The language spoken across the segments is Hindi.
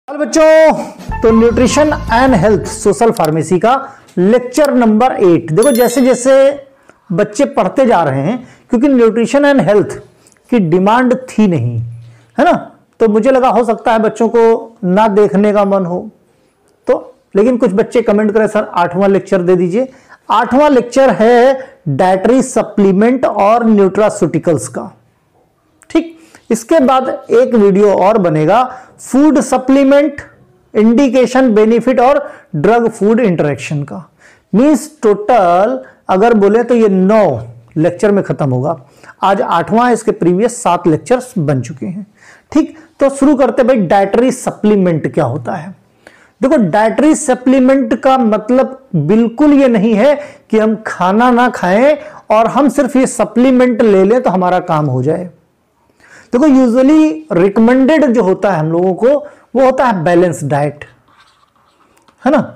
हेलो बच्चों, तो nutrition and health social pharmacy का लेक्चर नंबर 8। देखो जैसे जैसे बच्चे पढ़ते जा रहे हैं, क्योंकि न्यूट्रिशन एंड हेल्थ की डिमांड थी नहीं, है ना, तो मुझे लगा हो सकता है बच्चों को ना देखने का मन हो, तो लेकिन कुछ बच्चे कमेंट करें सर 8वां लेक्चर दे दीजिए। 8वां लेक्चर है डाइटरी सप्लीमेंट और न्यूट्रास्यूटिकल्स का। ठीक, इसके बाद एक वीडियो और बनेगा फूड सप्लीमेंट, इंडिकेशन, बेनिफिट और ड्रग फूड इंटरेक्शन का। मींस टोटल अगर बोले तो ये 9 लेक्चर में खत्म होगा। आज 8वां, इसके प्रीवियस 7 लेक्चर्स बन चुके हैं। ठीक, तो शुरू करते भाई, डाइटरी सप्लीमेंट क्या होता है। देखो डाइटरी सप्लीमेंट का मतलब बिल्कुल ये नहीं है कि हम खाना ना खाएं और हम सिर्फ ये सप्लीमेंट ले लें तो हमारा काम हो जाए। देखो यूजुअली रिकमेंडेड जो होता है हम लोगों को वो होता है बैलेंस डाइट, है ना।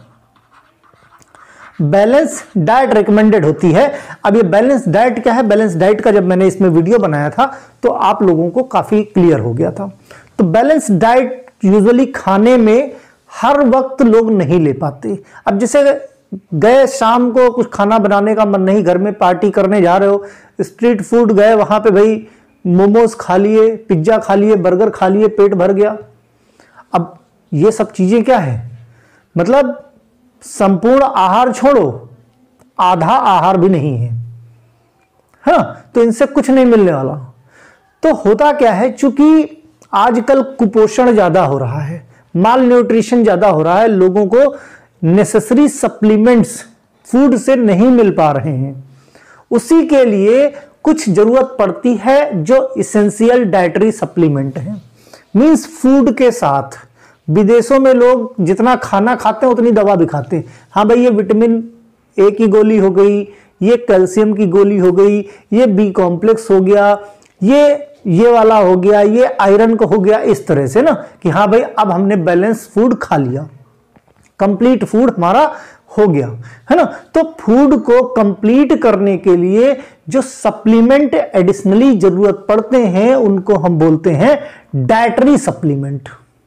बैलेंस डाइट रिकमेंडेड होती है। अब ये बैलेंस डाइट क्या है, बैलेंस डाइट का जब मैंने इसमें वीडियो बनाया था तो आप लोगों को काफी क्लियर हो गया था। तो बैलेंस डाइट यूजुअली खाने में हर वक्त लोग नहीं ले पाते। अब जैसे गए शाम को कुछ खाना बनाने का मन नहीं, घर में पार्टी करने जा रहे हो, स्ट्रीट फूड गए, वहां पे भाई मोमोज खा लिए, पिज्जा खा लिए, बर्गर खा लिए, पेट भर गया। अब ये सब चीजें क्या है, मतलब संपूर्ण आहार छोड़ो, आधा आहार भी नहीं है, हाँ, तो इनसे कुछ नहीं मिलने वाला। तो होता क्या है, चूंकि आजकल कुपोषण ज्यादा हो रहा है, माल न्यूट्रिशन ज्यादा हो रहा है, लोगों को नेसेसरी सप्लीमेंट्स फूड से नहीं मिल पा रहे हैं, उसी के लिए कुछ जरूरत पड़ती है जो इसेंशियल डाइटरी सप्लीमेंट है। मींस फूड के साथ विदेशों में लोग जितना खाना खाते हैं उतनी दवा भी खाते हैं। हाँ भाई, ये विटामिन ए की गोली हो गई, ये कैल्शियम की गोली हो गई, ये बी कॉम्प्लेक्स हो गया, ये वाला हो गया, ये आयरन का हो गया, इस तरह से ना कि हाँ भाई अब हमने बैलेंस फूड खा लिया, कंप्लीट फूड हमारा हो गया, है ना। तो फूड को कंप्लीट करने के लिए जो सप्लीमेंट एडिशनली जरूरत पड़ते हैं उनको हम बोलते हैं डाइटरी सप्लीमेंट।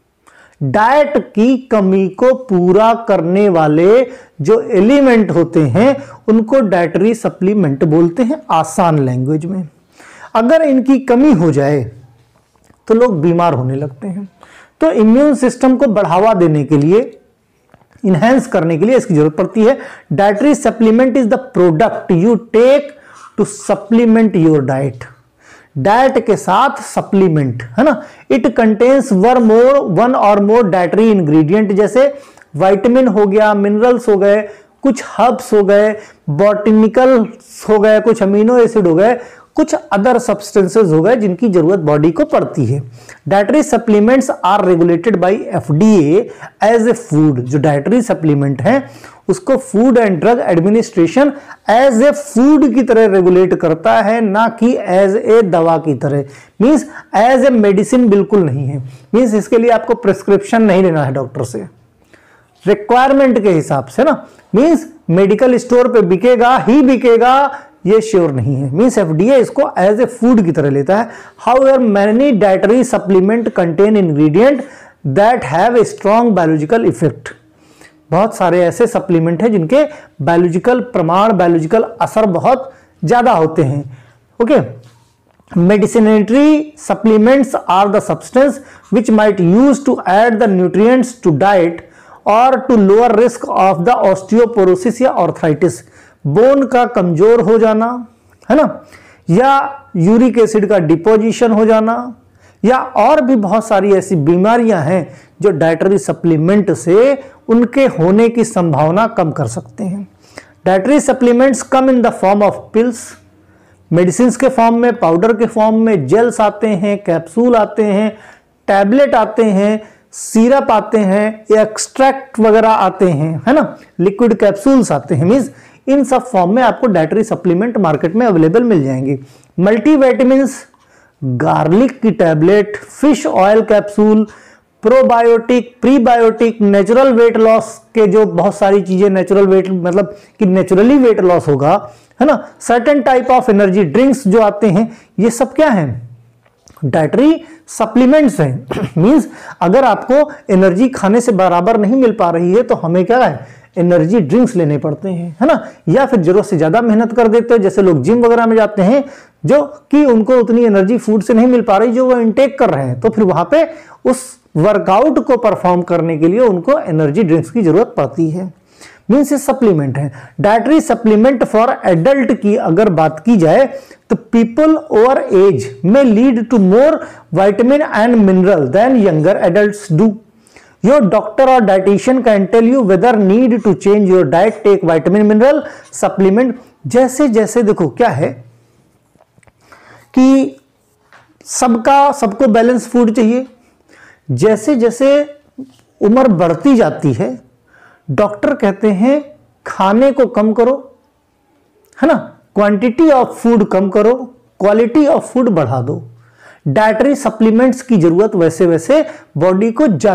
डाइट की कमी को पूरा करने वाले जो एलिमेंट होते हैं उनको डाइटरी सप्लीमेंट बोलते हैं आसान लैंग्वेज में। अगर इनकी कमी हो जाए तो लोग बीमार होने लगते हैं। तो इम्यून सिस्टम को बढ़ावा देने के लिए, इनहेंस करने के लिए इसकी जरूरत पड़ती है। Dietary supplement is the product you take to supplement your diet. Diet के साथ सप्लीमेंट, है ना। इट कंटेन्स वन और मोर डाइटरी इंग्रेडिएंट, जैसे विटामिन हो गया, मिनरल्स हो गए, कुछ हर्ब्स हो गए, बॉटनिकल्स हो गए, कुछ अमीनो एसिड हो गए, कुछ अदर सब्सटेंसेस हो गए जिनकी जरूरत बॉडी को पड़ती है। Dietary supplements are regulated by FDA as a food. जो डाइटरी सप्लीमेंट है उसको food and drug administration as a food की तरह रेगुलेट करता है, ना कि एज ए दवा की तरह। मींस एज ए मेडिसिन बिल्कुल नहीं है। मींस इसके लिए आपको प्रिस्क्रिप्शन नहीं लेना है डॉक्टर से, रिक्वायरमेंट के हिसाब से ना। मींस मेडिकल स्टोर पे बिकेगा ही बिकेगा ये श्योर नहीं है। मींस एफडीए इसको एज ए फूड की तरह लेता है। However many dietary supplement contain ingredient that have a strong biological effect. बहुत सारे ऐसे सप्लीमेंट हैं जिनके बायोलॉजिकल प्रमाण, बायोलॉजिकल असर बहुत ज्यादा होते हैं। Okay, medicinal supplements are the substance which might use to add the nutrients to diet or to lower risk of the osteoporosis या आर्थराइटिस। बोन का कमजोर हो जाना, है ना, या यूरिक एसिड का डिपोजिशन हो जाना, या और भी बहुत सारी ऐसी बीमारियां हैं जो डाइटरी सप्लीमेंट से उनके होने की संभावना कम कर सकते हैं। Dietary supplements come in the form of pills, medicine के फॉर्म में, पाउडर के फॉर्म में, जेल्स आते हैं, कैप्सूल आते हैं, टैबलेट आते हैं, सिरप आते हैं, एक्सट्रैक्ट वगैरह आते हैं, है ना, लिक्विड कैप्सूल्स आते हैं। मींस इन सब फॉर्म में आपको डाइटरी सप्लीमेंट मार्केट में अवेलेबल मिल जाएंगे। मल्टीविटामिन्स, गार्लिक की tablet, fish oil capsule, probiotic, prebiotic, natural weight loss के जो बहुत सारी चीजें, नेचुरल वेट मतलब कि नेचुरली वेट लॉस होगा, है ना, certain type of energy drinks जो आते हैं, ये सब क्या है, डाइटरी सप्लीमेंट्स हैं। मींस अगर आपको एनर्जी खाने से बराबर नहीं मिल पा रही है तो हमें क्या है, एनर्जी ड्रिंक्स लेने पड़ते हैं, है ना, या फिर जरूरत से ज्यादा मेहनत कर देते हैं, जैसे लोग जिम वगैरह में जाते हैं जो कि उनको उतनी एनर्जी फूड से नहीं मिल पा रही जो वो इनटेक कर रहे हैं, तो फिर वहां पे उस वर्कआउट को परफॉर्म करने के लिए उनको एनर्जी ड्रिंक्स की जरूरत पड़ती है। मीन्स ये सप्लीमेंट है। डाइटरी सप्लीमेंट फॉर एडल्ट की अगर बात की जाए तो पीपल ओवर एज में lead to more vitamin and mineral than younger adults do. Your doctor or dietitian can tell you whether need to change your diet, take vitamin mineral supplement. जैसे जैसे देखो क्या है कि सबको बैलेंस फूड चाहिए, जैसे जैसे उम्र बढ़ती जाती है डॉक्टर कहते हैं खाने को कम करो, है ना, क्वांटिटी ऑफ फूड कम करो, क्वालिटी ऑफ फूड बढ़ा दो। डाइटरी सप्लीमेंट्स की जरूरत वैसे वैसे बॉडी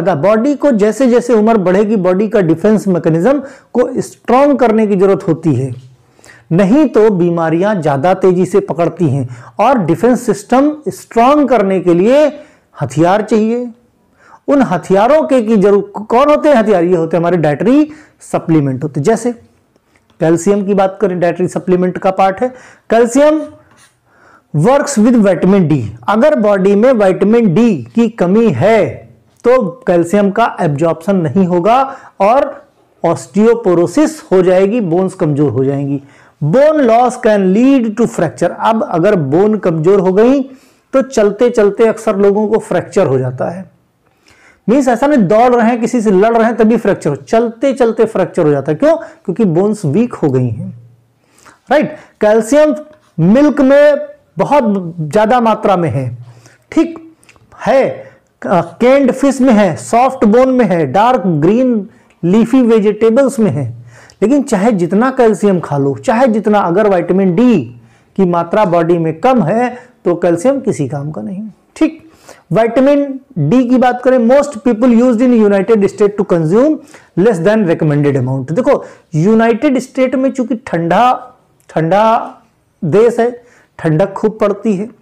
को जैसे जैसे उम्र बढ़ेगी बॉडी का डिफेंस मैकेनिज्म को स्ट्रांग करने की जरूरत होती है, नहीं तो बीमारियां ज्यादा तेजी से पकड़ती हैं और डिफेंस सिस्टम स्ट्रांग करने के लिए हथियार चाहिए। उन हथियारों के की जरूरत कौन होते हैं हथियार, ये होते हैं हमारे डाइटरी सप्लीमेंट होते हैं। जैसे कैल्शियम की बात करें, डाइटरी सप्लीमेंट का पार्ट है calcium, works with vitamin D. अगर बॉडी में विटामिन डी की कमी है तो कैल्शियम का एब्जॉर्प्शन नहीं होगा और ऑस्टियोपोरोसिस हो जाएगी, बोन्स कमजोर हो जाएंगी। Bone loss can lead to fracture. अब अगर बोन कमजोर हो गई तो चलते चलते अक्सर लोगों को फ्रैक्चर हो जाता है। मीन्स ऐसा नहीं दौड़ रहे हैं किसी से लड़ रहे हैं तभी फ्रैक्चर हो, चलते चलते फ्रैक्चर हो जाता है। क्यों? क्योंकि बोन्स वीक हो गई हैं। राइट। कैल्शियम मिल्क में बहुत ज्यादा मात्रा में है, ठीक है, कैंड फिश में है, सॉफ्ट बोन में है, डार्क ग्रीन लीफी वेजिटेबल्स में है। लेकिन चाहे जितना कैल्शियम खा लो, चाहे जितना, अगर विटामिन डी की मात्रा बॉडी में कम है तो कैल्शियम किसी काम का नहीं। ठीक। विटामिन डी की बात करें, most people used in United States to consume less than recommended amount. देखो यूनाइटेड स्टेट में चूंकि ठंडा देश है, ठंडक खूब पड़ती है,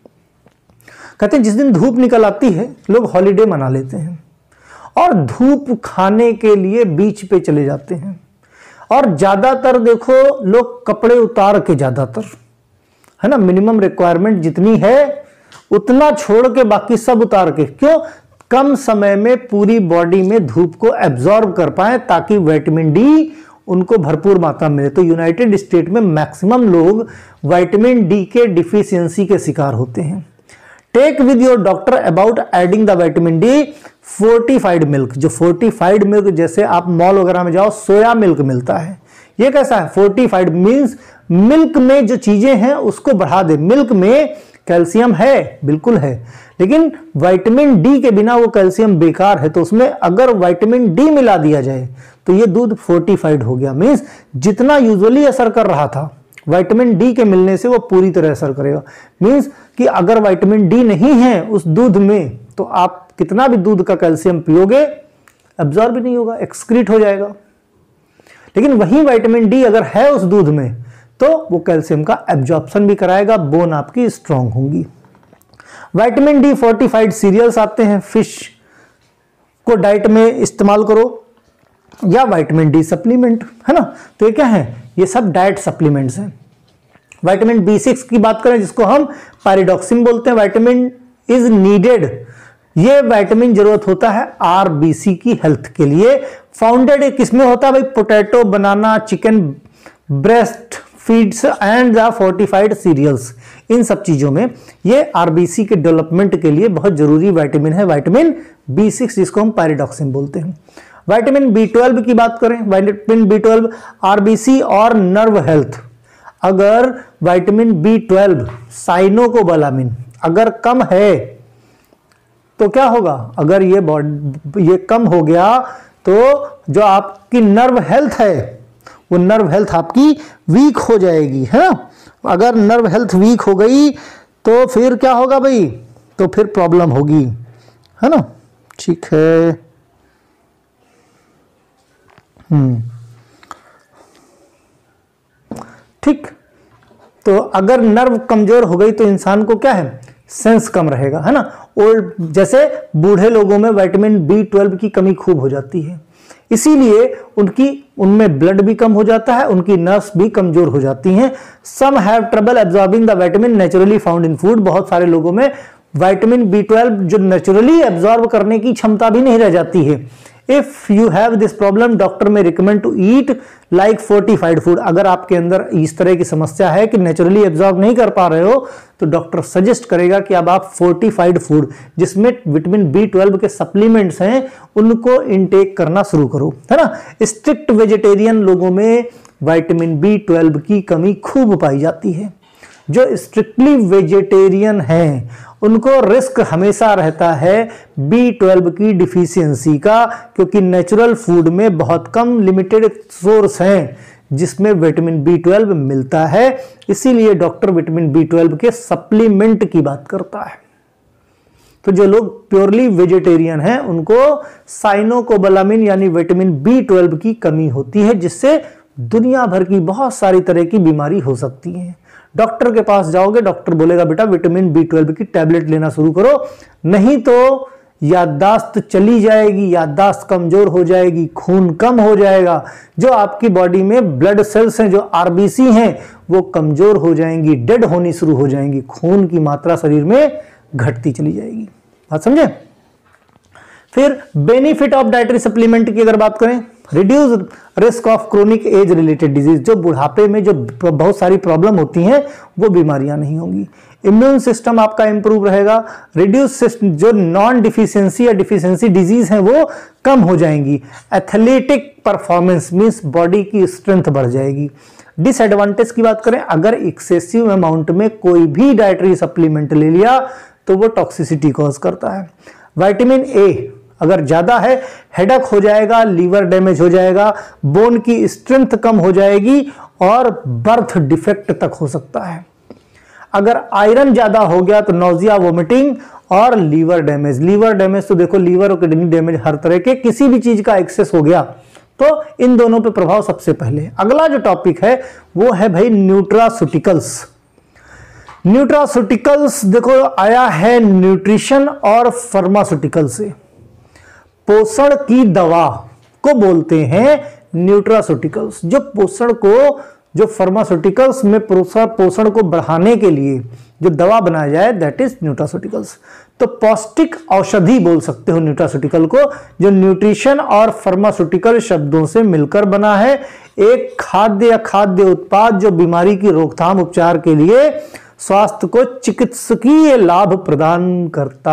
कहते हैं जिस दिन धूप निकल आती है लोग हॉलीडे मना लेते हैं और धूप खाने के लिए बीच पे चले जाते हैं। और ज्यादातर देखो लोग कपड़े उतार के, ज्यादातर, है ना, मिनिमम रिक्वायरमेंट जितनी है उतना छोड़ के बाकी सब उतार के। क्यों? कम समय में पूरी बॉडी में धूप को एब्जॉर्ब कर पाए ताकि विटामिन डी उनको भरपूर मात्रा मिले। तो यूनाइटेड स्टेट में मैक्सिमम लोग विटामिन डी के डिफिशियंसी के शिकार होते हैं। Take with your doctor about adding the vitamin D fortified milk. जो फोर्टिफाइड मिल्क, जैसे आप मॉल वगैरह में जाओ सोया मिल्क मिलता है, ये कैसा है? फोर्टिफाइड मीन्स मिल्क में जो चीजें हैं उसको बढ़ा दे। मिल्क में कैल्शियम है, बिल्कुल है, लेकिन विटामिन डी के बिना वो कैल्शियम बेकार है। तो उसमें अगर विटामिन डी मिला दिया जाए तो ये दूध फोर्टिफाइड हो गया। मीन्स जितना यूजुअली असर कर रहा था विटामिन डी के मिलने से वो पूरी तरह असर करेगा। मीन्स कि अगर विटामिन डी नहीं है उस दूध में तो आप कितना भी दूध का कैल्शियम पियोगे एब्जॉर्ब भी नहीं होगा, एक्सक्रीट हो जाएगा। लेकिन वही विटामिन डी अगर है उस दूध में तो वो कैल्शियम का एब्जॉर्प्शन भी कराएगा, बोन आपकी स्ट्रांग होंगी। विटामिन डी फोर्टिफाइड सीरियल्स आते हैं, फिश को डाइट में इस्तेमाल करो या विटामिन डी सप्लीमेंट, है ना। तो ये क्या है? ये सब डाइट सप्लीमेंट्स हैं। विटामिन B6 की बात करें जिसको हम पैराडॉक्सिन बोलते हैं, विटामिन इज नीडेड। ये विटामिन जरूरत होता है RBC की हेल्थ के लिए। फाउंडेड किसमें होता है भाई? Potato, banana, chicken breast feeds and the fortified cereals. इन सब चीजों में ये RBC के डेवलपमेंट के लिए बहुत जरूरी विटामिन है, विटामिन B6 जिसको हम पैराडॉक्सिन बोलते हैं। विटामिन B12 की बात करें, विटामिन B12 RBC और नर्व हेल्थ। अगर विटामिन B12 साइनोकोबालामिन अगर कम है तो क्या होगा? अगर ये कम हो गया तो जो आपकी नर्व हेल्थ है वो नर्व हेल्थ आपकी वीक हो जाएगी, है ना। अगर नर्व हेल्थ वीक हो गई तो फिर क्या होगा भाई? तो फिर प्रॉब्लम होगी, है ना। ठीक है। ठीक। तो अगर नर्व कमजोर हो गई तो इंसान को क्या है? सेंस कम रहेगा, है ना। ओल्ड जैसे बूढ़े लोगों में विटामिन B12 की कमी खूब हो जाती है, इसीलिए उनमें ब्लड भी कम हो जाता है, उनकी नर्व्स भी कमजोर हो जाती हैं। Some have trouble absorbing the vitamin naturally found in food. बहुत सारे लोगों में विटामिन B12 जो नेचुरली एब्जॉर्ब करने की क्षमता भी नहीं रह जाती है। If you have this problem, doctor may recommend to eat like fortified food. अगर आपके अंदर इस तरह की समस्या है कि नेचुरली एब्जॉर्ब नहीं कर पा रहे हो, तो डॉक्टर सजेस्ट करेगा कि अब आप फोर्टिफाइड फूड जिसमें विटामिन B12 के सप्लीमेंट्स हैं उनको इनटेक करना शुरू करो, है ना। स्ट्रिक्ट वेजिटेरियन लोगों में विटामिन B12 की कमी खूब पाई जाती है। जो स्ट्रिक्टली वेजिटेरियन हैं उनको रिस्क हमेशा रहता है B12 की डिफिशियंसी का, क्योंकि नेचुरल फूड में बहुत कम लिमिटेड सोर्स हैं जिसमें विटामिन B12 मिलता है। इसीलिए डॉक्टर विटामिन B12 के सप्लीमेंट की बात करता है। तो जो लोग प्योरली वेजिटेरियन हैं उनको साइनोकोबालामिन यानी विटामिन B12 की कमी होती है, जिससे दुनिया भर की बहुत सारी तरह की बीमारी हो सकती है। डॉक्टर के पास जाओगे, डॉक्टर बोलेगा बेटा विटामिन B12 की टैबलेट लेना शुरू करो, नहीं तो याददाश्त चली जाएगी, याददाश्त कमजोर हो जाएगी, खून कम हो जाएगा, जो आपकी बॉडी में ब्लड सेल्स हैं, जो RBC हैं, वो कमजोर हो जाएंगी, डेड होनी शुरू हो जाएंगी, खून की मात्रा शरीर में घटती चली जाएगी। बात समझे। फिर बेनिफिट ऑफ डाइटरी सप्लीमेंट की अगर बात करें, reduce risk of chronic age related disease. जो बुढ़ापे में जो बहुत सारी प्रॉब्लम होती हैं वो बीमारियां नहीं होंगी। इम्यून सिस्टम आपका इंप्रूव रहेगा। रिड्यूस जो नॉन डिफिशियंसी या डिफिशियंसी डिजीज हैं वो कम हो जाएंगी। एथलेटिक परफॉर्मेंस मींस बॉडी की स्ट्रेंथ बढ़ जाएगी। डिसएडवांटेज की बात करें, अगर एक्सेसिव अमाउंट में कोई भी डाइटरी सप्लीमेंट ले लिया तो वो टॉक्सिसिटी कॉज करता है। विटामिन A अगर ज्यादा है, हेडेक हो जाएगा, लीवर डैमेज हो जाएगा, बोन की स्ट्रेंथ कम हो जाएगी और बर्थ डिफेक्ट तक हो सकता है। अगर आयरन ज्यादा हो गया तो नौजिया, वोमिटिंग और लीवर डैमेज। लीवर डैमेज तो देखो, लीवर और किडनी डैमेज, हर तरह के किसी भी चीज का एक्सेस हो गया तो इन दोनों पे प्रभाव सबसे पहले। अगला जो टॉपिक है वो है भाई न्यूट्रास्यूटिकल्स। न्यूट्रास्यूटिकल्स देखो आया है न्यूट्रिशन और फार्मास्यूटिकल से। पोषण की दवा को बोलते हैं न्यूट्रास्यूटिकल्स। जो पोषण को, जो फार्मास्यूटिकल्स में पोषण को बढ़ाने के लिए जो दवा बनाया जाए, दैट इज न्यूट्रास्यूटिकल्स। तो पौष्टिक औषधि बोल सकते हो न्यूट्रास्यूटिकल को, जो न्यूट्रिशन और फार्मास्यूटिकल शब्दों से मिलकर बना है। एक खाद्य या खाद्य उत्पाद जो बीमारी की रोकथाम उपचार के लिए स्वास्थ्य को चिकित्सकीय लाभ प्रदान करता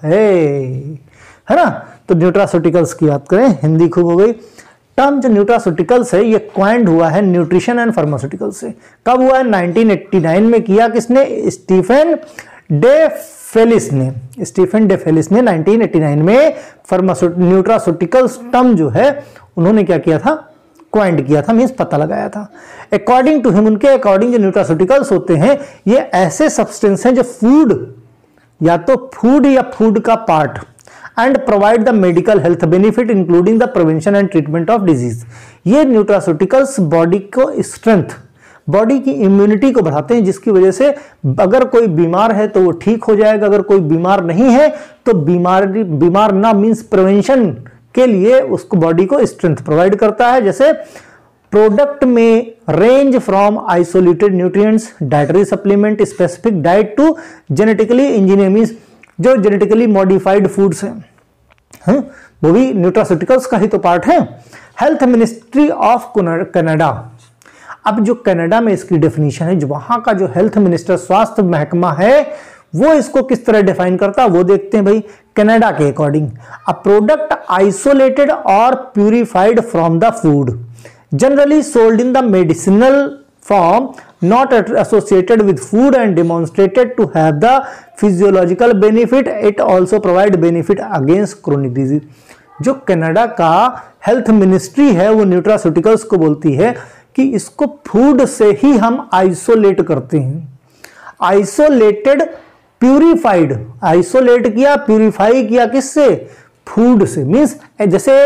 है ना। तो न्यूट्रास्यूटिकल्स की बात करें, हिंदी खूब हो गई। टर्म जो न्यूट्रास्यूटिकल्स है ये क्वाइंड हुआ है न्यूट्रिशन एंड फार्मास्यूटिकल से। कब हुआ है? 1989 में किया किसने? स्टीफन डे फेलिस ने। स्टीफन डे फेलिस ने 1989 में न्यूट्रास्यूटिकल्स टर्म जो है उन्होंने क्या किया था? क्वाइंड किया था, मींस पता लगाया था। अकॉर्डिंग टू हिम, उनके अकॉर्डिंग जो न्यूट्रास्यूटिकल्स होते हैं ये ऐसे सब्सटेंस हैं जो फूड, या तो फूड या फूड का part, and provide the medical health benefit including the prevention and treatment of disease. ये न्यूट्रास्यूटिकल्स बॉडी को स्ट्रेंथ, बॉडी की इम्यूनिटी को बढ़ाते हैं, जिसकी वजह से अगर कोई बीमार है तो वो ठीक हो जाएगा, अगर कोई बीमार नहीं है तो बीमार ना मींस प्रिवेंशन के लिए उसको बॉडी को स्ट्रेंथ प्रोवाइड करता है। जैसे प्रोडक्ट में range from isolated nutrients, dietary supplement, specific diet to genetically engineer means जो जेनेटिकली मॉडिफाइड फूड्स हैं, वो भी न्यूट्रास्यूटिकल्स का ही तो पार्ट है। हेल्थ मिनिस्ट्री ऑफ कनाडा, अब जो कनाडा में इसकी डेफिनेशन है, जो वहां का जो हेल्थ मिनिस्टर, स्वास्थ्य महकमा है, वो इसको किस तरह डिफाइन करता है वो देखते हैं भाई। कनाडा के according, a product isolated or purified from the food generally sold in the medicinal form not associated with food and demonstrated to have the physiological benefit. It also provide benefit against chronic disease. जो कनाडा का हेल्थ मिनिस्ट्री है वो न्यूट्रास्यूटिकल्स को बोलती है कि इसको फूड से ही हम आइसोलेट करते हैं। आइसोलेटेड, प्यूरिफाइड, आइसोलेट किया, प्यूरिफाई किया किससे? फूड से। मींस जैसे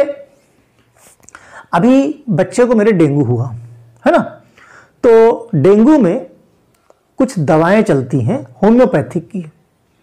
अभी बच्चे को मेरे डेंगू हुआ है ना, तो डेंगू में कुछ दवाएं चलती हैं होम्योपैथिक की,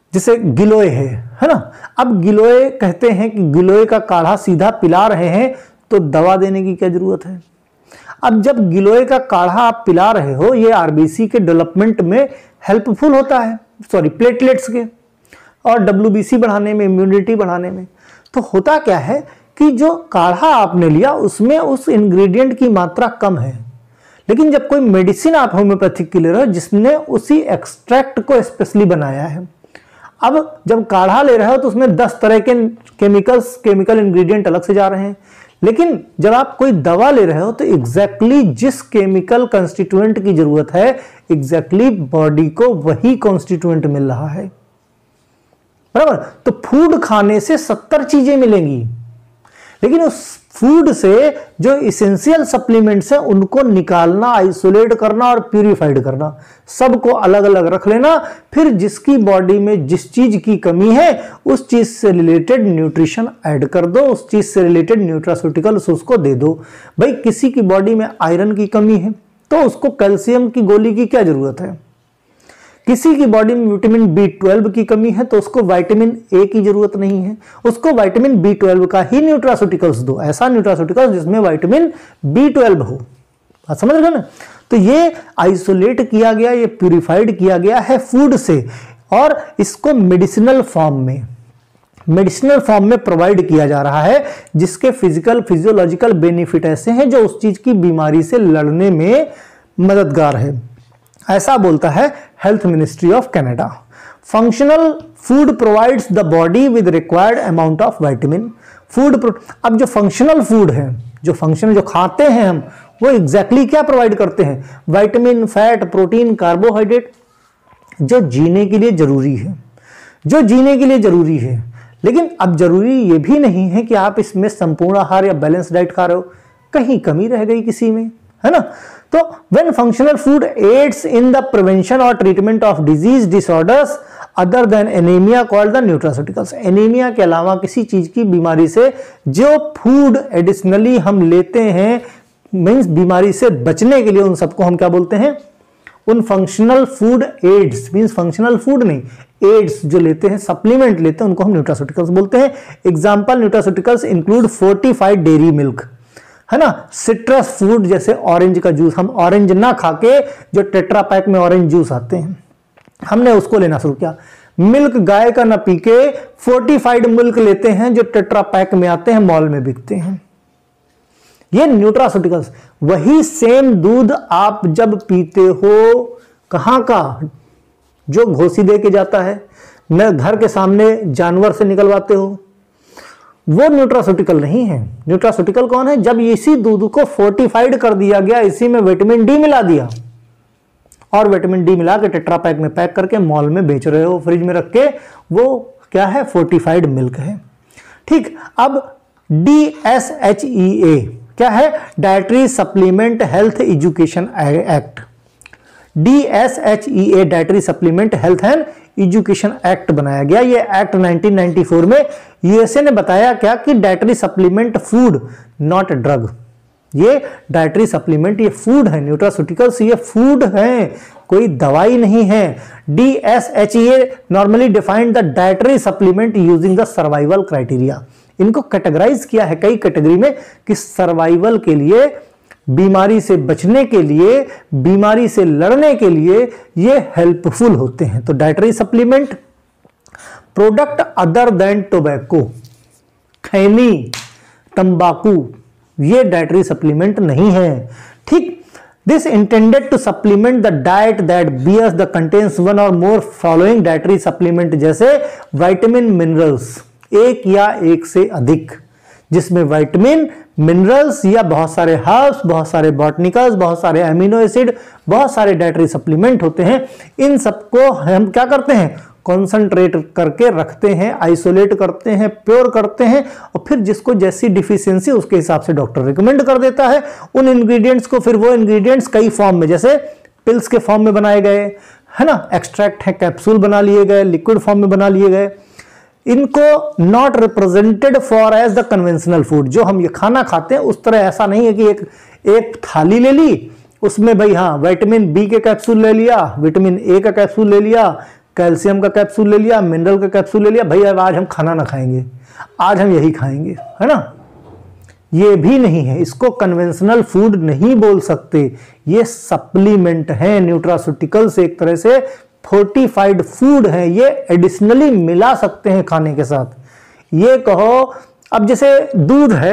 जैसे गिलोय है ना। अब गिलोय कहते हैं कि गिलोय का काढ़ा सीधा पिला रहे हैं तो दवा देने की क्या जरूरत है। अब जब गिलोय का काढ़ा आप पिला रहे हो, ये आरबीसी के डेवलपमेंट में हेल्पफुल होता है, सॉरी प्लेटलेट्स के, और डब्ल्यूबीसी बढ़ाने में, इम्यूनिटी बढ़ाने में। तो होता क्या है कि जो काढ़ा आपने लिया उसमें उस इंग्रेडिएंट की मात्रा कम है, लेकिन जब कोई मेडिसिन आप होम्योपैथिक की ले रहे हो जिसने उसी एक्सट्रैक्ट को स्पेशली बनाया है, अब जब काढ़ा ले रहे हो तो उसमें 10 तरह के केमिकल इंग्रेडिएंट अलग से जा रहे हैं, लेकिन जब आप कोई दवा ले रहे हो तो एग्जैक्टली जिस केमिकल कंस्टिट्यूएंट की जरूरत है एग्जैक्टली बॉडी को वही कॉन्स्टिट्यूएंट मिल रहा है, बराबर। तो फूड खाने से 70 चीजें मिलेंगी, लेकिन उस फूड से जो इसेंशियल सप्लीमेंट्स हैं उनको निकालना, आइसोलेट करना और प्यूरिफाइड करना, सबको अलग अलग रख लेना। फिर जिसकी बॉडी में जिस चीज की कमी है उस चीज से रिलेटेड न्यूट्रिशन ऐड कर दो, उस चीज से रिलेटेड न्यूट्रास्यूटिकल्स उसको दे दो। भाई किसी की बॉडी में आयरन की कमी है तो उसको कैल्शियम की गोली की क्या जरूरत है, किसी की बॉडी में विटामिन B12 की कमी है तो उसको विटामिन ए की जरूरत नहीं है, उसको विटामिन B12 का ही न्यूट्रास्यूटिकल्स दो, ऐसा न्यूट्रास्यूटिकल्स जिसमें विटामिन B12 हो। बात समझ रहे ना। तो ये आइसोलेट किया गया, ये प्यूरिफाइड किया गया है फूड से, और इसको मेडिसिनल फॉर्म में प्रोवाइड किया जा रहा है, जिसके फिजिकल फिजियोलॉजिकल बेनिफिट ऐसे हैं जो उस चीज की बीमारी से लड़ने में मददगार है। ऐसा बोलता है health ministry of Canada. Functional food provides the body with required amount of vitamin food. अब जो फंक्शनल फूड है, जो खाते हैं हम, वो एग्जैक्टली क्या प्रोवाइड करते हैं, विटामिन, फैट, प्रोटीन, कार्बोहाइड्रेट, जो जीने के लिए जरूरी है। लेकिन अब जरूरी ये भी नहीं है कि आप इसमें संपूर्ण आहार या बैलेंस डाइट खा रहे हो, कहीं कमी रह गई किसी में, है ना। तो when functional food aids in the prevention or treatment of disease disorders other than anemia called the nutraceuticals, anaemia के अलावा किसी चीज की बीमारी से जो फूड एडिशनली हम लेते हैं, मींस बीमारी से बचने के लिए, उन सबको हम क्या बोलते हैं, उन functional food aids, means functional food नहीं, एड्स जो लेते हैं, सप्लीमेंट लेते हैं, उनको हम न्यूट्रास्यूटिकल्स बोलते हैं। Example nutraceuticals include fortified dairy milk, है ना, सिट्रस फूड जैसे ऑरेंज का जूस, हम ऑरेंज ना खाके जो टेट्रा पैक में ऑरेंज जूस आते हैं हमने उसको लेना शुरू किया। मिल्क गाय का ना पी के फोर्टिफाइड मिल्क लेते हैं जो टेट्रा पैक में आते हैं, मॉल में बिकते हैं। ये न्यूट्रास्यूटिकल्स, वही सेम दूध आप जब पीते हो, कहां का, जो घोसी दे के जाता है, न घर के सामने जानवर से निकलवाते हो, वो न्यूट्रास्यूटिकल नहीं है। न्यूट्रास्यूटिकल कौन है, जब इसी दूध को फोर्टिफाइड कर दिया गया, इसी में विटामिन डी मिला दिया, और विटामिन डी मिला के टेट्रा पैक में पैक करके मॉल में बेच रहे हो, फ्रिज में रख के, वो क्या है, फोर्टिफाइड मिल्क है। ठीक। अब DSHEA क्या है, dietary supplement health education act. DSHEA dietary supplement health and education act बनाया गया। ये एक्ट 1994 में यूएसए ने बताया क्या कि dietary supplement food not drug, ये डाइटरी सप्लीमेंट ये फूड है, न्यूट्रास्यूटिकल्स ये फूड है, कोई दवाई नहीं है। DSHEA normally defined the dietary supplement using the survival criteria. इनको कैटेगराइज किया है कई कैटेगरी में कि सर्वाइवल के लिए, बीमारी से बचने के लिए, बीमारी से लड़ने के लिए ये हेल्पफुल होते हैं। तो dietary supplement, product other than tobacco, खैनी, तंबाकू, ये डाइटरी सप्लीमेंट नहीं है। ठीक। This intended to supplement the diet that bears the contains one और मोर फॉलोइंग डाइटरी सप्लीमेंट, जैसे विटामिन, मिनरल्स, एक या एक से अधिक, जिसमें विटामिन, मिनरल्स या बहुत सारे हर्ब्स, बहुत सारे बॉटनिकल्स, बहुत सारे अमीनो एसिड, बहुत सारे डाइटरी सप्लीमेंट होते हैं। इन सबको हम क्या करते हैं, कॉन्सेंट्रेट करके रखते हैं, आइसोलेट करते हैं, प्योर करते हैं, और फिर जिसको जैसी डिफिशियंसी उसके हिसाब से डॉक्टर रिकमेंड कर देता है उन इंग्रेडिएंट्स को। फिर वो इंग्रेडिएंट्स कई फॉर्म में, जैसे पिल्स के फॉर्म में बनाए गए, है ना, एक्सट्रैक्ट है, कैप्सूल बना लिए गए, लिक्विड फॉर्म में बना लिए गए। इनको not represented for as the conventional food, जो हम ये खाना खाते हैं उस तरह ऐसा नहीं है कि एक थाली ले ली, उसमें भाई हाँ विटामिन बी के कैप्सूल ले लिया, विटामिन ए का कैप्सूल ले लिया, कैल्शियम का कैप्सूल ले लिया, मिनरल का कैप्सूल ले लिया, भाई अब आज हम खाना ना खाएंगे, आज हम यही खाएंगे, है ना। ये भी नहीं है, इसको कन्वेंशनल फूड नहीं बोल सकते, ये सप्लीमेंट है, न्यूट्रास्यूटिकल्स एक तरह से फोर्टिफाइड फूड है, ये एडिशनली मिला सकते हैं खाने के साथ। ये कहो अब जैसे दूध है,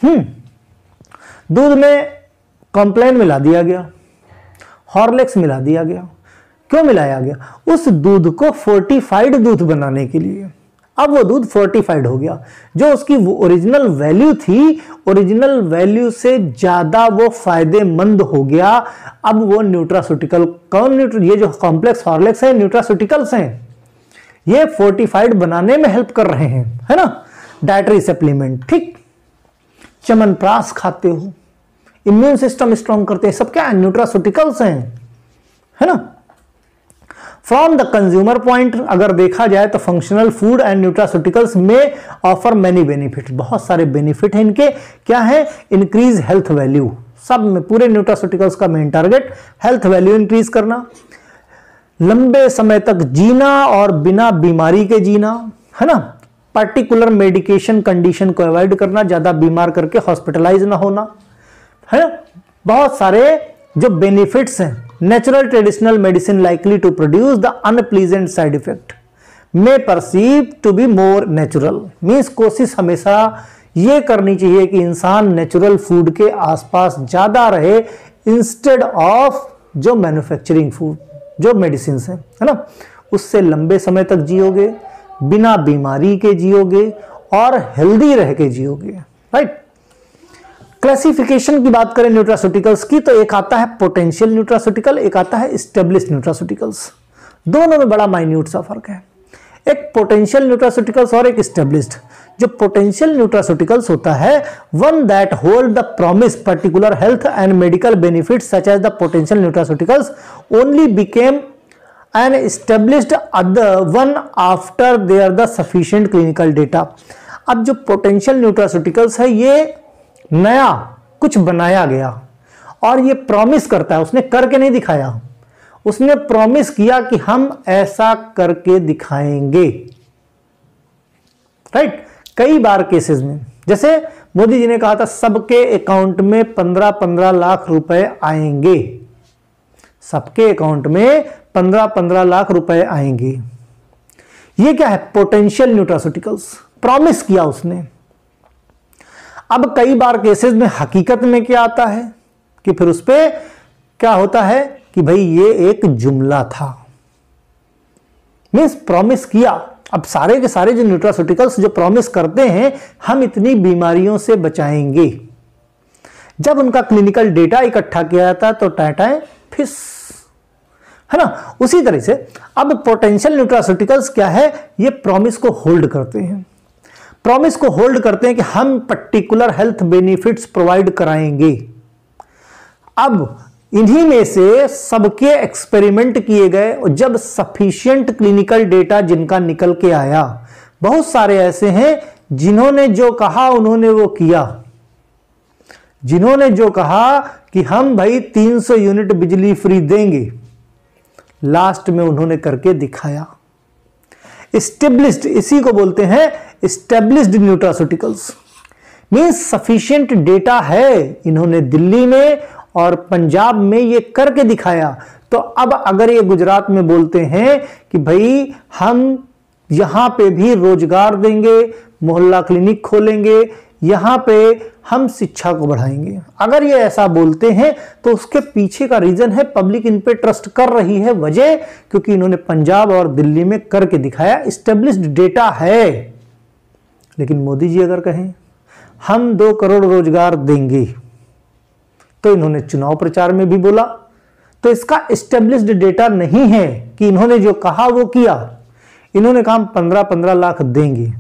दूध में कॉम्प्लेन मिला दिया गया, हॉर्लिक्स मिला दिया गया, क्यों मिलाया गया? उस दूध को फोर्टिफाइड दूध बनाने के लिए। अब वो दूध फोर्टिफाइड हो गया, जो उसकी ओरिजिनल वैल्यू थी, ओरिजिनल वैल्यू से ज्यादा वो फायदेमंद हो गया। अब वो न्यूट्रास्यूटिकल ये जो कॉम्प्लेक्स हॉर्लिक्स है, न्यूट्रास्यूटिकल्स हैं, ये फोर्टिफाइड बनाने में हेल्प कर रहे हैं, है ना। डाइटरी सप्लीमेंट, ठीक। च्यवनप्राश खाते हो, इम्यून सिस्टम स्ट्रॉन्ग करते हैं, सब क्या है? न्यूट्रास्यूटिकल्स हैं, है ना। फ्रॉम द कंज्यूमर पॉइंट अगर देखा जाए तो फंक्शनल फूड एंड न्यूट्रास्यूटिकल्स में ऑफर मेनी बेनिफिट, बहुत सारे बेनिफिट हैं इनके। क्या है? इंक्रीज हेल्थ वैल्यू, सब में पूरे न्यूट्रास्यूटिकल्स का main target health value increase करना, लंबे समय तक जीना और बिना बीमारी के जीना, है ना। पर्टिकुलर मेडिकेशन कंडीशन को अवॉइड करना, ज्यादा बीमार करके हॉस्पिटलाइज ना होना, है ना। बहुत सारे जो बेनिफिट्स हैं। Natural traditional medicine likely to produce the unpleasant side effect may perceive to be more natural, means कोशिश हमेशा ये करनी चाहिए कि इंसान नेचुरल फूड के आसपास ज्यादा रहे इंस्टेड ऑफ जो मैन्युफैक्चरिंग फूड, जो मेडिसिन है ना। उससे लंबे समय तक जियोगे, बिना बीमारी के जियोगे और हेल्दी रह के जियोगे, राइट। क्लासिफिकेशन की बात करें न्यूट्रास्यूटिकल्स की तो एक आता है पोटेंशियल न्यूट्रास्यूटिकल, एक आता है एस्टेब्लिश्ड न्यूट्रास्यूटिकल्स। दोनों में बड़ा माइन्यूट सा फर्क है, एक पोटेंशियल न्यूट्रास्यूटिकल्स और एक एस्टेब्लिश्ड। जो पोटेंशियल न्यूट्रास्यूटिकल्स होता है, one that hold the promise particular health and medical benefits such as the potential nutraceuticals only became an established other one after there the sufficient clinical data. अब जो पोटेंशियल न्यूट्रास्यूटिकल्स है, ये नया कुछ बनाया गया और ये प्रॉमिस करता है, उसने करके नहीं दिखाया, उसने प्रॉमिस किया कि हम ऐसा करके दिखाएंगे, राइट। कई बार केसेस में, जैसे मोदी जी ने कहा था सबके अकाउंट में 15-15 लाख रुपए आएंगे, सबके अकाउंट में 15-15 लाख रुपए आएंगे। ये क्या है? पोटेंशियल न्यूट्रास्यूटिकल्स, प्रॉमिस किया उसने। अब कई बार केसेस में हकीकत में क्या आता है कि फिर उस पर क्या होता है कि भाई ये एक जुमला था, मीन्स प्रॉमिस किया। अब सारे के सारे जो न्यूट्रास्यूटिकल्स जो प्रॉमिस करते हैं हम इतनी बीमारियों से बचाएंगे, जब उनका क्लिनिकल डेटा इकट्ठा किया जाता है तो टाटाएं फिस, है ना। उसी तरह से अब पोटेंशियल न्यूट्रास्यूटिकल्स क्या है? ये प्रॉमिस को होल्ड करते हैं, प्रॉमिस को होल्ड करते हैं कि हम पर्टिकुलर हेल्थ बेनिफिट्स प्रोवाइड कराएंगे। अब इन्हीं में से सबके एक्सपेरिमेंट किए गए और जब सफिशिएंट क्लिनिकल डेटा जिनका निकल के आया, बहुत सारे ऐसे हैं जिन्होंने जो कहा उन्होंने वो किया, जिन्होंने जो कहा कि हम भाई 300 यूनिट बिजली फ्री देंगे, लास्ट में उन्होंने करके दिखाया। एस्टेब्लिश्ड, इसी को बोलते हैं established nutraceuticals, means sufficient data है, इन्होंने दिल्ली में और पंजाब में ये करके दिखाया। तो अब अगर ये गुजरात में बोलते हैं कि भाई हम यहां पे भी रोजगार देंगे, मोहल्ला क्लिनिक खोलेंगे, यहां पे हम शिक्षा को बढ़ाएंगे, अगर ये ऐसा बोलते हैं तो उसके पीछे का रीजन है पब्लिक इन पे ट्रस्ट कर रही है। वजह क्योंकि इन्होंने पंजाब और दिल्ली में करके दिखाया, एस्टेब्लिश्ड डेटा है। लेकिन मोदी जी अगर कहें हम 2 करोड़ रोजगार देंगे, तो इन्होंने चुनाव प्रचार में भी बोला, तो इसका एस्टेब्लिश्ड डेटा नहीं है कि इन्होंने जो कहा वो किया। इन्होंने कहा हम 15-15 लाख देंगे।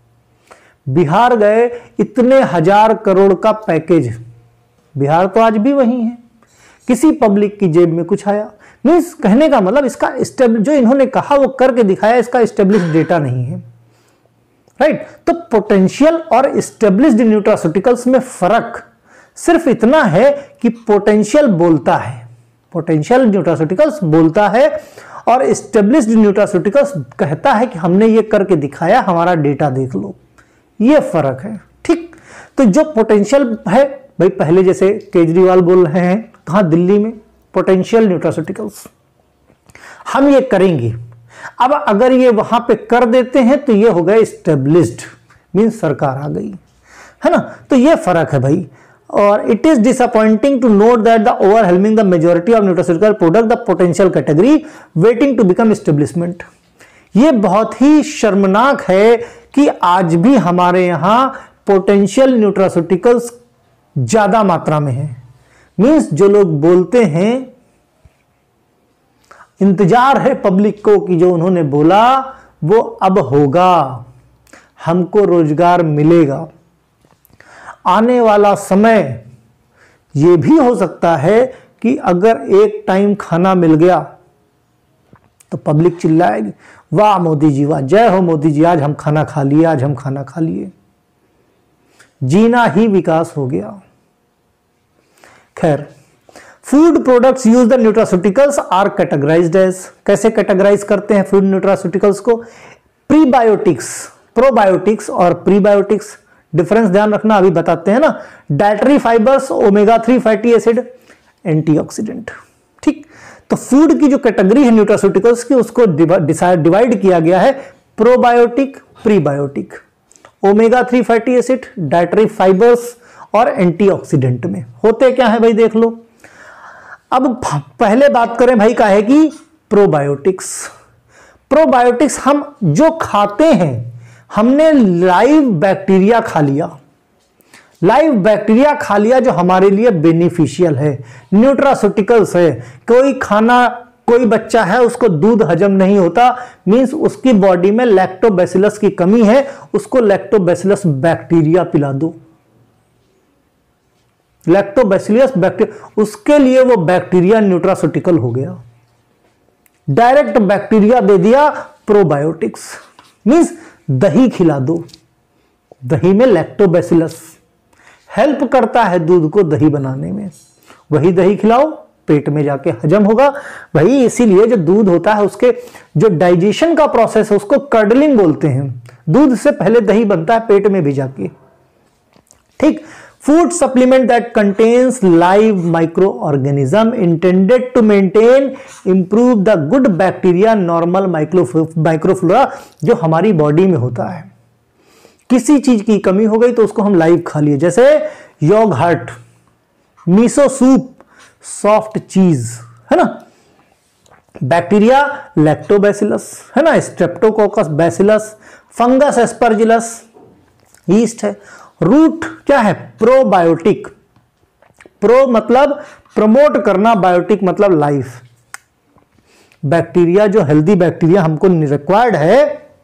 बिहार गए, इतने 1000 करोड़ का पैकेज, बिहार तो आज भी वही है, किसी पब्लिक की जेब में कुछ आया। मीन्स कहने का मतलब इसका जो इन्होंने कहा वो करके दिखाया, इसका एस्टेब्लिश्ड डेटा नहीं है, राइट। तो पोटेंशियल और एस्टेब्लिश्ड न्यूट्रास्यूटिकल्स में फर्क सिर्फ इतना है कि पोटेंशियल बोलता है, पोटेंशियल न्यूट्रास्यूटिकल्स बोलता है और एस्टेब्लिश्ड न्यूट्रास्यूटिकल्स कहता है कि हमने ये करके दिखाया, हमारा डेटा देख लो। ये फर्क है, ठीक। तो जो पोटेंशियल है भाई, पहले जैसे केजरीवाल बोल रहे हैं कहाँ, दिल्ली में, पोटेंशियल न्यूट्रास्यूटिकल्स हम ये करेंगे। अब अगर ये वहां पे कर देते हैं तो ये हो गए एस्टेब्लिश्ड, मींस सरकार आ गई, है ना। तो ये फर्क है भाई। और it is disappointing to note that the overwhelming the majority of nutraceutical product the potential category waiting to become establishment. ये बहुत ही शर्मनाक है कि आज भी हमारे यहां पोटेंशियल न्यूट्रास्यूटिकल्स ज्यादा मात्रा में है। मींस जो लोग बोलते हैं, इंतजार है पब्लिक को कि जो उन्होंने बोला वो अब होगा, हमको रोजगार मिलेगा। आने वाला समय ये भी हो सकता है कि अगर एक टाइम खाना मिल गया तो पब्लिक चिल्लाएगी, वाह मोदी जी वाह, जय हो मोदी जी, आज हम खाना खा लिए, आज हम खाना खा लिए। जीना ही विकास हो गया। खैर, food products use the nutraceuticals are categorised as, कैसे कैटेगराइज करते हैं फूड न्यूट्रास्यूटिकल्स को? प्रीबायोटिक्स, प्रोबायोटिक्स और प्रीबायोटिक्स। डिफरेंस ध्यान रखना, अभी बताते हैं ना। Dietary fibres, omega 3 fatty acid, antioxidant, ठीक। तो फूड की जो कैटेगरी है न्यूट्रास्यूटिकल्स की, उसको डिवाइड किया गया है probiotic, prebiotic, omega 3 fatty acid, dietary fibres और एंटीऑक्सीडेंट में। होते क्या है भाई, देख लो। अब पहले बात करें भाई का है कि प्रोबायोटिक्स। प्रोबायोटिक्स हम जो खाते हैं, हमने लाइव बैक्टीरिया खा लिया, लाइव बैक्टीरिया खा लिया जो हमारे लिए बेनिफिशियल है, न्यूट्रास्यूटिकल्स है। कोई खाना, कोई बच्चा है उसको दूध हजम नहीं होता, मींस उसकी बॉडी में लैक्टोबैसिलस की कमी है, उसको लैक्टोबैसिलस बैक्टीरिया पिला दो, लैक्टोबैसिलस बैक्टीरिया, उसके लिए वो बैक्टीरिया न्यूट्रास्यूटिकल हो गया। डायरेक्ट बैक्टीरिया दे दिया, प्रोबायोटिक्स। मींस दही खिला दो, दही में लैक्टोबैसिलस हेल्प करता है दूध को दही बनाने में, वही दही खिलाओ, पेट में जाके हजम होगा भाई। इसीलिए जो दूध होता है उसके जो डाइजेशन का प्रोसेस है उसको कर्डलिंग बोलते हैं। दूध से पहले दही बनता है पेट में भी जाके, ठीक। Food supplement that contains live microorganism intended to maintain, improve the good bacteria, normal microflora जो हमारी बॉडी में होता है। किसी चीज की कमी हो गई तो उसको हम लाइव खा लिए, जैसे योगर्ट, मिसो सूप, सॉफ्ट चीज, है ना। बैक्टीरिया लैक्टोबैसिलस, है ना, streptococcus bacillus, fungus aspergillus, yeast है। रूट क्या है? प्रोबायोटिक। प्रो मतलब प्रमोट करना, बायोटिक मतलब लाइफ। बैक्टीरिया जो हेल्दी बैक्टीरिया हमको रिक्वायर्ड है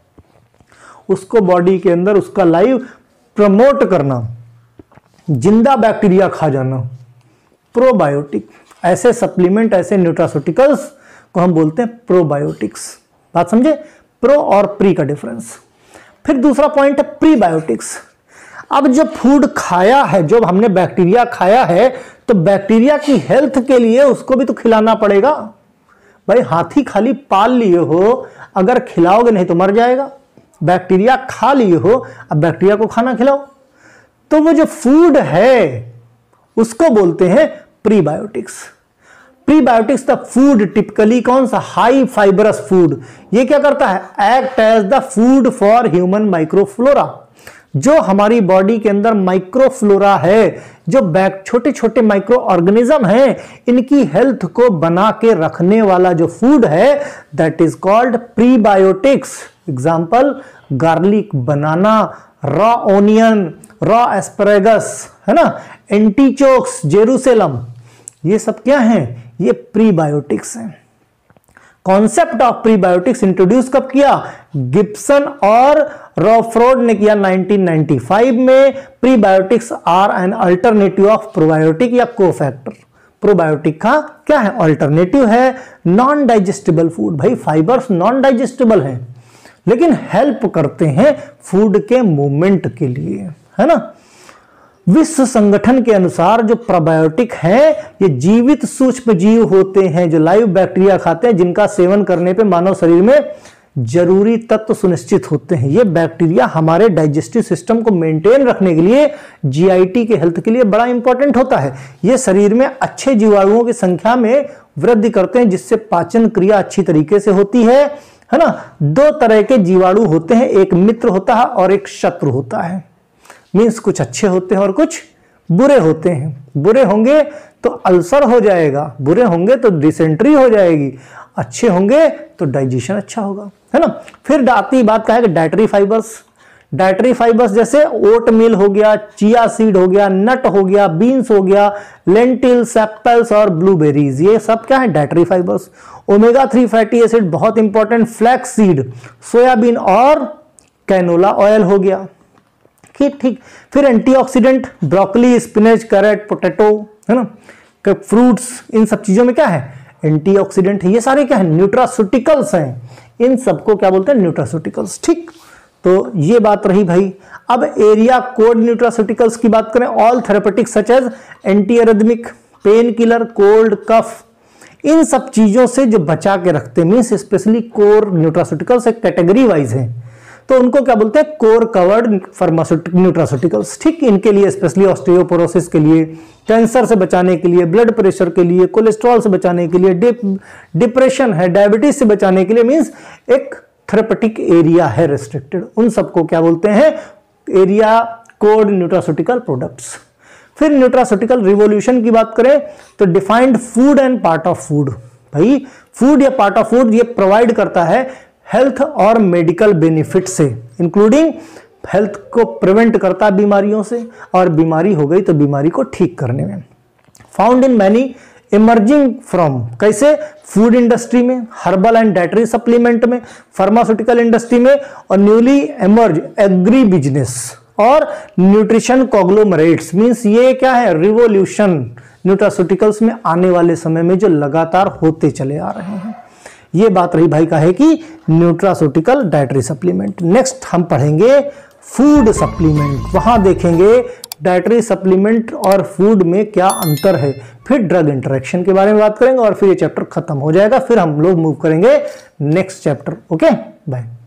उसको बॉडी के अंदर उसका लाइव प्रमोट करना, जिंदा बैक्टीरिया खा जाना, प्रोबायोटिक। ऐसे सप्लीमेंट, ऐसे न्यूट्रास्यूटिकल्स को हम बोलते हैं प्रोबायोटिक्स। बात समझे? प्रो और प्री का डिफरेंस। फिर दूसरा पॉइंट है प्रीबायोटिक्स। अब जो फूड खाया है, जो हमने बैक्टीरिया खाया है, तो बैक्टीरिया की हेल्थ के लिए उसको भी तो खिलाना पड़ेगा भाई। हाथी खाली पाल लिए हो, अगर खिलाओगे नहीं तो मर जाएगा। बैक्टीरिया खा लिए हो, अब बैक्टीरिया को खाना खिलाओ। तो वो जो फूड है उसको बोलते हैं prebiotics. Prebiotics the food typically कौन सा? High fibrous food. ये क्या करता है? Act as the food for human microflora. जो हमारी बॉडी के अंदर माइक्रोफ्लोरा है, जो छोटे छोटे माइक्रो ऑर्गेनिज्म हैं, इनकी हेल्थ को बना के रखने वाला जो फूड है, that is called prebiotics. Example garlic, banana, raw onion, raw asparagus, है ना, एंटीचोक्स, जेरूसलम, ये सब क्या हैं? ये प्रीबायोटिक्स हैं। कॉन्सेप्ट ऑफ प्रीबायोटिक्स इंट्रोड्यूस कब किया? गिब्सन और रॉफ्रोड ने किया 1995 में। Prebiotics are an alternative of probiotic या कोफैक्टर। प्रोबायोटिक का क्या है? अल्टरनेटिव है। नॉन डाइजेस्टिबल फूड, भाई फाइबर्स नॉन डाइजेस्टिबल हैं लेकिन हेल्प करते हैं फूड के मूवमेंट के लिए, है ना। विश्व संगठन के अनुसार जो प्रोबायोटिक हैं ये जीवित सूक्ष्म जीव होते हैं जो लाइव बैक्टीरिया खाते हैं, जिनका सेवन करने पे मानव शरीर में जरूरी तत्व सुनिश्चित होते हैं। ये बैक्टीरिया हमारे डाइजेस्टिव सिस्टम को मेंटेन रखने के लिए, जीआईटी के हेल्थ के लिए बड़ा इंपॉर्टेंट होता है। ये शरीर में अच्छे जीवाणुओं की संख्या में वृद्धि करते हैं, जिससे पाचन क्रिया अच्छी तरीके से होती है ना। दो तरह के जीवाणु होते हैं, एक मित्र होता है और एक शत्रु होता है। मीन्स कुछ अच्छे होते हैं और कुछ बुरे होते हैं। बुरे होंगे तो अल्सर हो जाएगा, बुरे होंगे तो डिसेंट्री हो जाएगी, अच्छे होंगे तो डाइजेशन अच्छा होगा, है ना। फिर आती बात का है कि डाइटरी फाइबर्स। डाइटरी फाइबर्स जैसे ओट मिल हो गया, चिया सीड हो गया, नट हो गया, बीन्स हो गया, लेंटिल्स, एप्पल्स और ब्लूबेरीज, ये सब क्या है? Dietary fibres. Omega 3 fatty acid बहुत इंपॉर्टेंट, फ्लैक्स सीड, सोयाबीन और कैनोला ऑयल हो गया। ठीक। फिर antioxidant, broccoli, spinach, carrot, potato, है ना, फ्रूट्स, इन सब चीजों में क्या है? एंटीऑक्सीडेंट है। ये सारे क्या है? न्यूट्रास्यूटिकल्स हैं। इन सबको क्या बोलते हैं? न्यूट्रास्यूटिकल्स। ठीक, तो ये बात रही भाई। अब एरिया कोड न्यूट्रास्यूटिकल्स की बात करें, all therapeutics such as anti arrhythmic, pain killer, cold, cough, इन सब चीजों से जो बचा के रखते हैं, मीन्स स्पेशली कोर न्यूट्रास्यूटिकल्स एक कैटेगरी वाइज है, तो उनको क्या बोलते हैं? Core covered pharmaceutical nutraceuticals. ठीक, इनके लिए स्पेशली ऑस्टियोपोरोसिस के लिए, कैंसर से बचाने के लिए, ब्लड प्रेशर के लिए, कोलेस्ट्रॉल से बचाने के लिए, डिप्रेशन है, डायबिटीज से बचाने के लिए, मीन्स एक थेरेपेटिक एरिया है रेस्ट्रिक्टेड, उन सबको क्या बोलते हैं? Area code nutraceutical products. फिर न्यूट्रास्यूटिकल रिवॉल्यूशन की बात करें तो defined food and part of food. भाई फूड या पार्ट ऑफ फूड ये प्रोवाइड करता है हेल्थ और मेडिकल बेनिफिट से, इंक्लूडिंग हेल्थ को प्रिवेंट करता है बीमारियों से, और बीमारी हो गई तो बीमारी को ठीक करने में। Found in many emerging from, कैसे? फूड इंडस्ट्री में, हर्बल एंड डाइटरी सप्लीमेंट में, फार्मास्यूटिकल इंडस्ट्री में, और न्यूली एमर्ज एग्री बिजनेस और न्यूट्रिशन कॉग्लोमरेट्स। मींस ये क्या है? रिवोल्यूशन न्यूट्रास्यूटिकल्स में आने वाले समय में जो लगातार होते चले आ रहे हैं। ये बात रही भाई का है कि न्यूट्रास्यूटिकल डाइटरी सप्लीमेंट। नेक्स्ट हम पढ़ेंगे फूड सप्लीमेंट, वहां देखेंगे डाइटरी सप्लीमेंट और फूड में क्या अंतर है। फिर ड्रग इंटरेक्शन के बारे में बात करेंगे और फिर ये चैप्टर खत्म हो जाएगा। फिर हम लोग मूव करेंगे नेक्स्ट चैप्टर। Okay, bye.